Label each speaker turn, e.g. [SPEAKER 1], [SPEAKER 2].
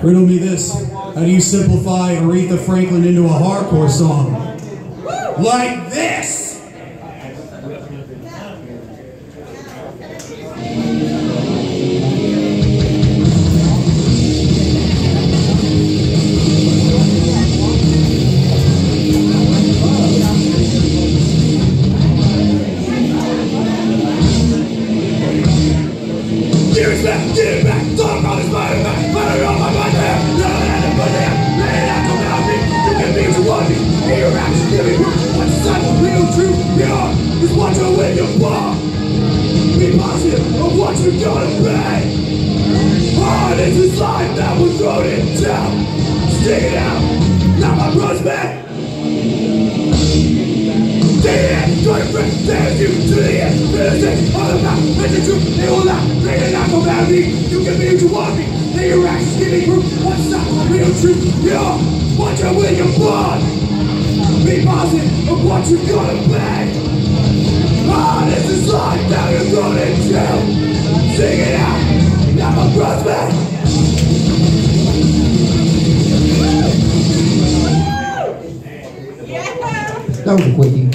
[SPEAKER 1] Riddle me this. How do you simplify Aretha Franklin into a hardcore song? Like this!
[SPEAKER 2] Give it back, talk on this body back, I don't know my mind there, none of that, but there, man, I come out me, you can be what you want me, and your actions give me proof, what's the sign of real truth, you are, is what you're with your bar, be positive of what you're gonna be, hard is this life that we're thrown into, stick it out, not my prospect. There's you to the end. There's all about the truth. They will not bring it out from out of me. You can be what you want me. And your actions give me proof. What's not real truth? You're what you're with your blood. Be positive of what you're gonna be. Ah, this is life now you're thrown into. Sing it out. Not my prospect.
[SPEAKER 3] That was a quickie.